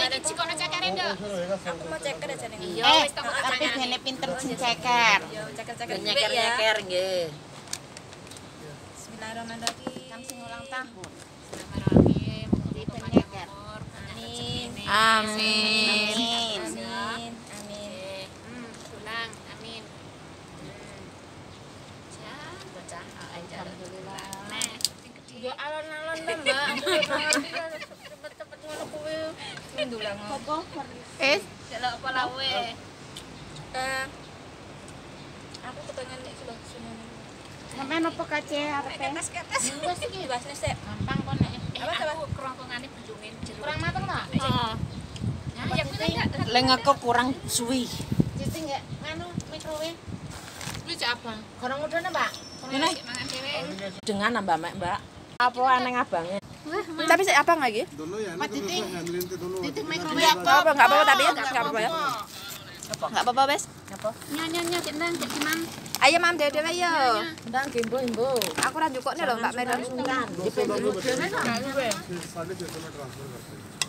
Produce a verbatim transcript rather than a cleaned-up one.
iki kono cekere, Nduk. Aku mau ceker aja ning. Iya, Eh, wis toko tapi tangan. dene pinter sing ceker. Yo ceker-ceker ya. Nyeker-nyeker nggih. Bismillahirrahmanirrahim. Kan sing ulang tahun. Bismillahirrahmanirrahim. Pinter nyeker. Amin. Amin. Amin. Amin. Amin. Hmm, pulang. Amin. Ya, bocah. Alhamdulillah. Nah, sing gede. Ya alon-alon ta, Mbak. Cepet-cepet ngono kuwi. Ndulang. Apa? Eh, delok apa lawe? Eh. Aku kepengen nek lho sunan. Sampeyan apa kace arepe? Ketes-ketes. Wes iki bahasne sik. Gampang kok nek. Apa aku kerongkongane bejungin jero. Kurang mateng ta? Heeh. Nah, ya kuwi enggak. Lek ngeko kurang suwi. Cici enggak nganu microwave. Kuwi cak abang. Gorong mudune, Mbak. Ini mangan dhewe. Dengan Mbak Mek, Mbak. Apa aneh abange? Tapi sik abang lagi. दोनों यानी Pak तो Titi. दोनों हैंडलिंग के दोनों Titik Enggak microwave. apa-apa, enggak apa-apa tapi ya, enggak apa-apa ya. Enggak apa-apa, Wes. Nyonya-nyonya kendang cek gimana? Ayo Mam dhewe yo. Ndang gembo-gembo. Aku ra njukukne lho Mbak Medan. दो सौ लोग बचे साढ़े छह सौ में ट्रांसफर करते हैं